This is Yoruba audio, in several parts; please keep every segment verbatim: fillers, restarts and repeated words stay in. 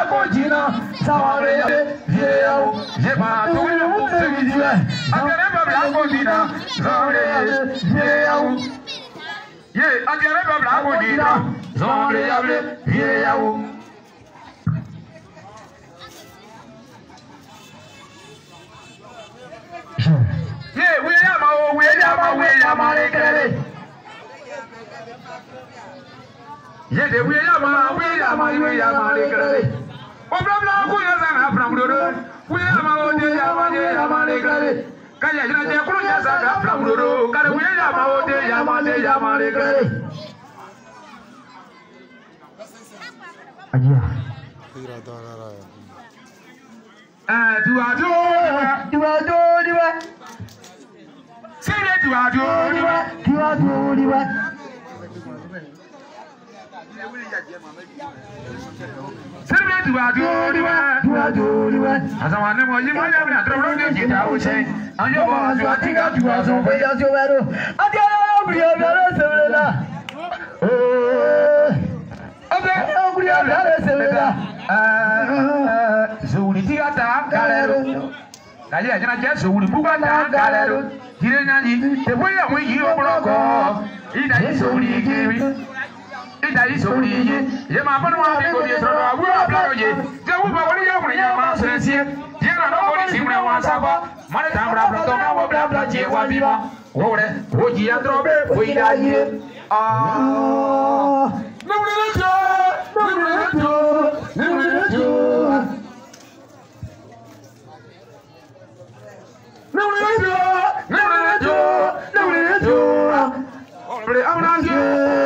Kojina, Saware, Yeo, Jema, Tuyo, Sevilla, Agareba Blacodina, Saware, Yeo, Ye, Agareba Blacodina, Saware, Yeo. Ye, William, William, William, William, Ye de William, William, William, William. Obla kuya sana framdoro. William, William, William, William. Kaya jina je kuya sana framdoro. Kare William, William, William, William. Aja. Ah, dua dua, dua dua, dua. Sini dua dua, dua, dua dua, dua. Sini dua dua, dua, dua dua, dua. Asawane mo yi mo ya mi atoro ni jita o se. Anjo bo aso atiga dua so pe ya so bero. Ati ala bri ya bero se bela. Eh. Ati ala bri ya bero se bela. Ah, zuri tiga ta kalero. Kali ajana je zuri buga ta kalero. Jire nyani te boya mo yi o bloko. Ida yi zuri gibi. Ida yi zuri yi. Ye ma bonu wa bi ko bi so wa wu abla ye. Je wu ba woni ya mo ya ma so sie. Je na no ko ni simra wa sa ba. Mane ta bra bra to na wo bla bla je wa bi ba. Wo re wo ji ya drobe wo ida yi. Ah. No no no. No no no. No no no. No no no. No no no. No no no. Bre amna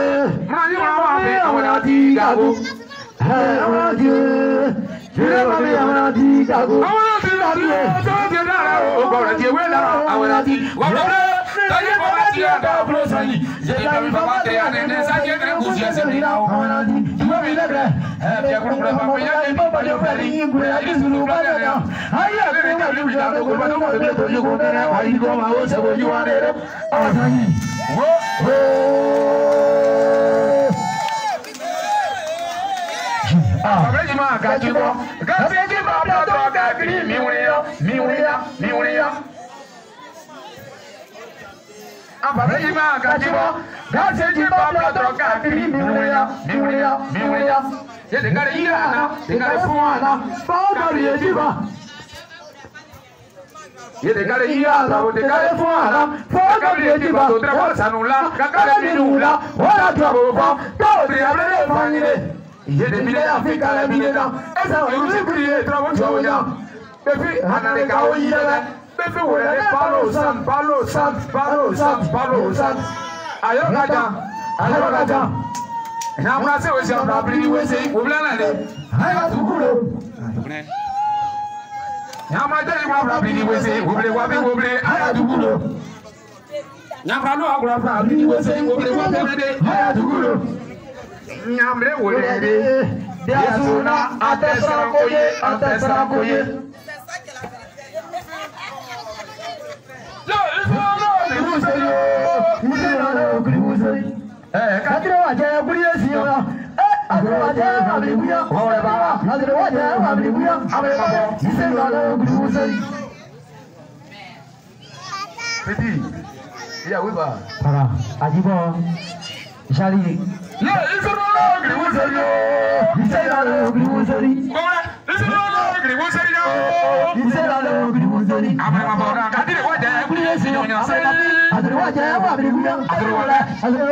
Gago, hey, amna je, jere mami amna di gago, amna di gago, jere na o gora je wela, amna di, wala wala, tani baba ti anda blosani, jere na baba te ane ne sa je ne kusi ase ni na amna di, tuwa mi lebre, eh bia kuru bra baba ya ni baba yo peri, gure ali sulu bra na, aya kure na lu ja ko ba no ko to ju ko na, ai ko ma o se bo ju ane re, asani, wo wo. Abreji ma gajibo, gajibo babla to gagri miuria, miuria, miuria. Abreji ma gajibo, gajibo babla to gagri miuria, miuria, miuria. Ye de gare ina, de gare fuana, pauda riejiba. Ye de gare ina, de gare fuana, pauda riejiba. To traversa nulla, gagare minula, ora trabo pa, to triable fanile. Ye de bile Afrika la bile na esa o yusi priye travo choya befi hanane ka o yile befi wo le palo san palo san palo san palo san ayo kaja ayo kaja na mra se o se na bili we se o bla na le aya tukuro na ma de ma bra bili we se o bile wa be o bile aya tukuro na mra no agura bra bili we se o bile wa be de aya tukuro Nyamre wole de Diazuna atesra koye atesra koye Yo isolo limuseri isolo limuseri Eh kadro waje buriye siya Eh adro waje abli buya wole baba adro waje abli buya abe baba isolo limuseri Petit Ya wiba para ajibo Jali Yo, isolo limuseri yo Isolo limuseri Bora, isolo limuseri yo Isolo limuseri Abe baba kadro waje buriye siya Adro waje abli buya adro waje